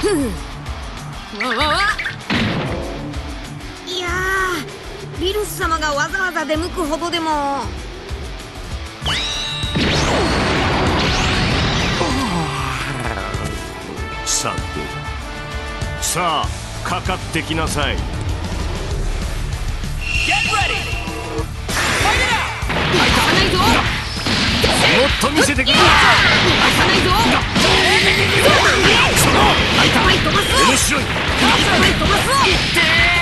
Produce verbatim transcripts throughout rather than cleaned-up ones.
わわわ。いやー、ビルス様がわざわざ出向くほどでも。 さて、さあかかってきなさい。 ないぞ。もっと見せてくれ。 ないぞ。その空いた前飛ばす。 面白い。 前飛ばす。いって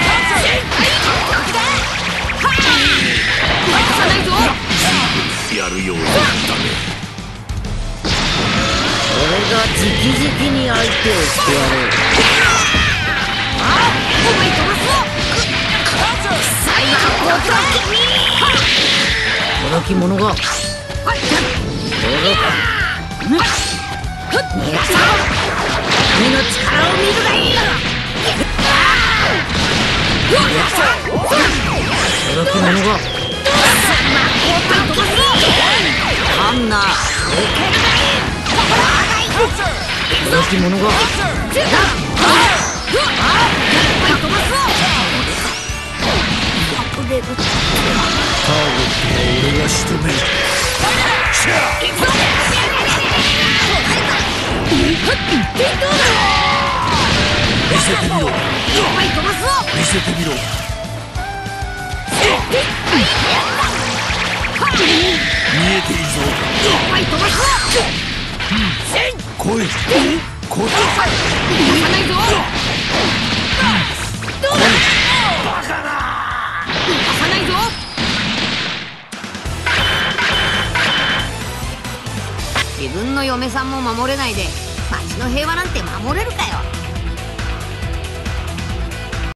ー。ないぞ。 やるようになったね。 俺が直々に相手をしてやろう。 あ、お前飛ばす。最後の交換。 この着物が届か逃がそう。君の力を見るがいい。この着物がハンナーこの着物がターゲットは俺が仕留める。見せてみろ。見せてみろ。見えているぞ。来い。来い。バカだ。 自分の嫁さんも守れないで町の平和なんて守れるかよ。